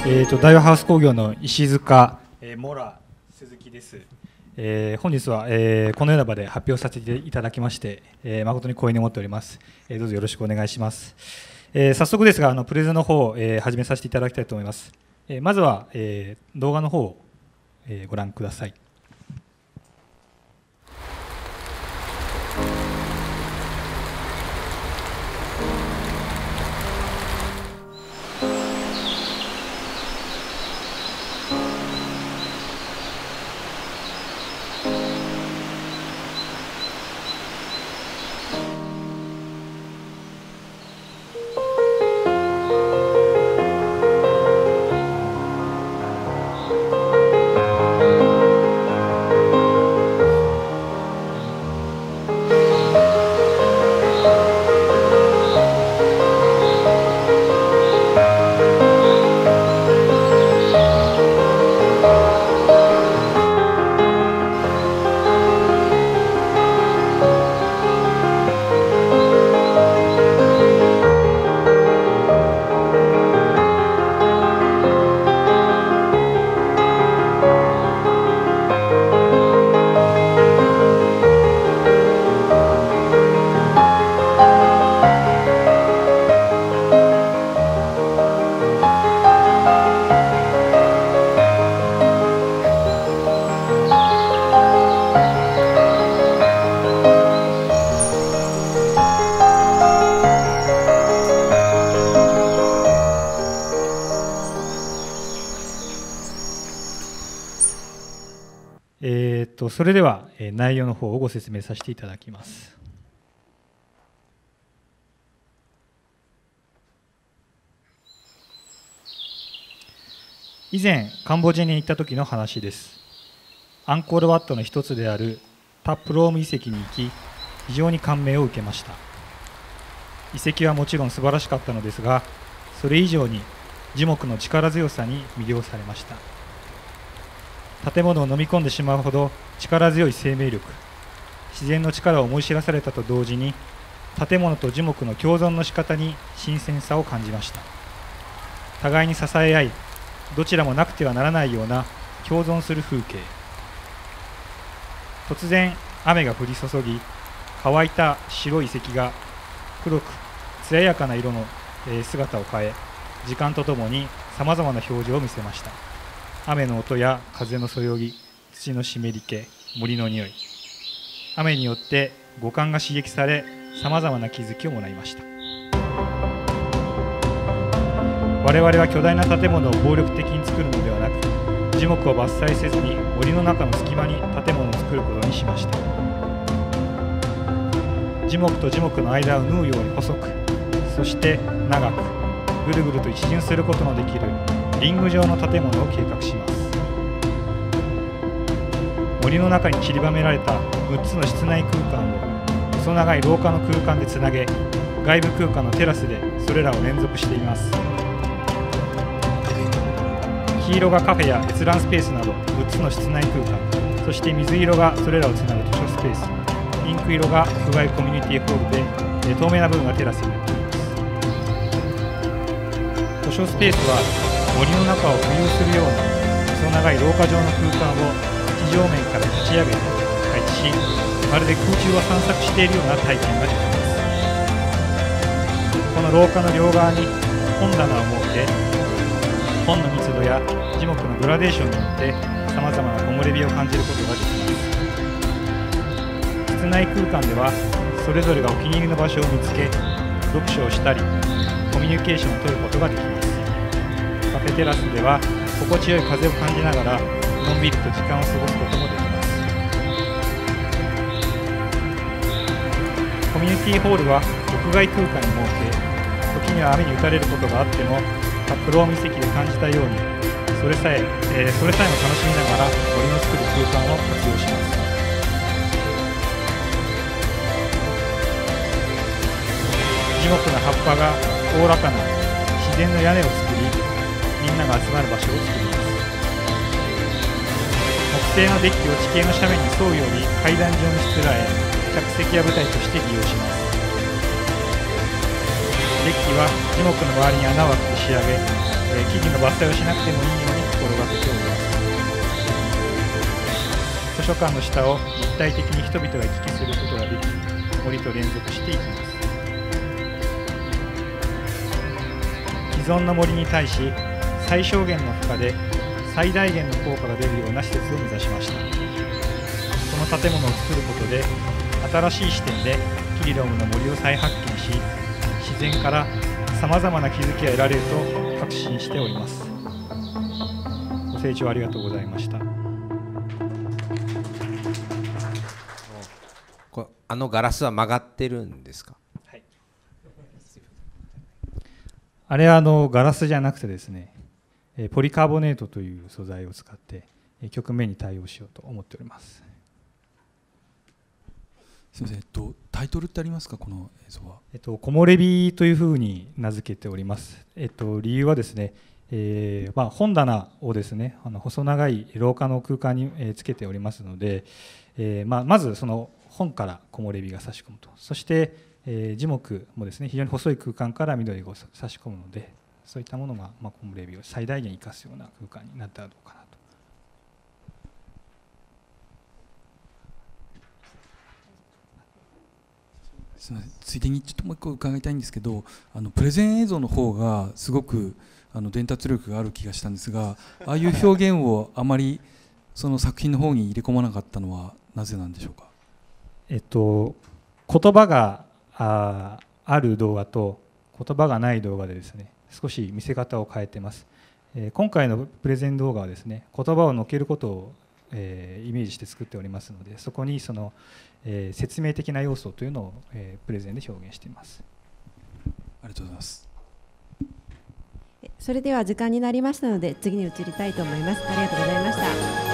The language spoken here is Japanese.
大和ハウス工業の石塚、モラ鈴木です。本日は、このような場で発表させていただきまして、誠に光栄に思っております。どうぞよろしくお願いします。早速ですが、プレゼンの方を、始めさせていただきたいと思います。まずは、動画の方を、ご覧ください。それでは内容の方をご説明させていただきます。以前カンボジアに行った時の話です。アンコールワットの一つであるタップローム遺跡に行き、非常に感銘を受けました。遺跡はもちろん素晴らしかったのですが、それ以上に樹木の力強さに魅了されました。建物を飲み込んでしまうほど力強い生命力、自然の力を思い知らされたと同時に、建物と樹木の共存の仕方に新鮮さを感じました。互いに支え合い、どちらもなくてはならないような共存する風景。突然雨が降り注ぎ、乾いた白い遺跡が黒く艶やかな色の姿を変え、時間とともにさまざまな表情を見せました。雨の音や風のそよぎ、土の湿り気、森の匂い。雨によって五感が刺激され、さまざまな気づきをもらいました。我々は巨大な建物を暴力的に作るのではなく、樹木を伐採せずに森の中の隙間に建物を作ることにしました。樹木と樹木の間を縫うように細く、そして長く、ぐるぐると一巡することのできるリング状の建物を計画します。森の中に散りばめられた6つの室内空間を細長い廊下の空間でつなげ、外部空間のテラスでそれらを連続しています。黄色がカフェや閲覧スペースなど6つの室内空間、そして水色がそれらをつなぐ図書スペース、ピンク色が屋外コミュニティホールで、透明な部分がテラスになっています。図書スペースは森の中を浮遊するような細長い廊下状の空間を地上面から立ち上げて配置し、まるで空中を散策しているような体験ができます。この廊下の両側に本棚を設け、本の密度や樹木のグラデーションによってさまざまな木漏れ日を感じることができます。室内空間ではそれぞれがお気に入りの場所を見つけ、読書をしたりコミュニケーションを取ることができます。カフェテラスでは心地よい風を感じながらのんびりと時間を過ごすこともできます。コミュニティホールは屋外空間に設け、時には雨に打たれることがあってもタップローム遺跡で感じたようにそれさえも楽しみながら森の作る空間を活用します。樹木の葉っぱがおおらかな自然の屋根を作り、みんなが集まる場所を作ります。木製のデッキを地形の斜面に沿うように階段状にしつらえ、客席や舞台として利用します。デッキは樹木の周りに穴を開けて仕上げ、 木々の伐採をしなくてもいいように心がけております。図書館の下を立体的に人々が行き来することができ、森と連続していきます。既存の森に対し最小限の負荷で最大限の効果が出るような施設を目指しました。この建物を作ることで新しい視点でキリロムの森を再発見し、自然からさまざまな気づきが得られると確信しております。ご清聴ありがとうございました。 ガラスは曲がってるんですか？ はい、あれはガラスじゃなくてですね、ポリカーボネートという素材を使って曲面に対応しようと思っております。 すみません、タイトルってありますか、この映像は。 木漏れ日というふうに名付けております。理由はですね、本棚をですね、細長い廊下の空間につけておりますので、まずその本から木漏れ日が差し込むと、そして樹木もですね、非常に細い空間から緑が差し込むので、そういったものが木漏れ日を最大限生かすような空間になったらどうかなと。 すみません、ついでにちょっともう一個伺いたいんですけど、プレゼン映像の方がすごく伝達力がある気がしたんですが、ああいう表現をあまりその作品の方に入れ込まなかったのはなぜなんでしょうか。 言葉がある動画と言葉がない動画でですね、少し見せ方を変えてます。今回のプレゼン動画はですね、言葉を乗っけることをイメージして作っておりますので、そこにその説明的な要素というのをプレゼンで表現しています。 ありがとうございます。 それでは時間になりましたので次に移りたいと思います。ありがとうございました。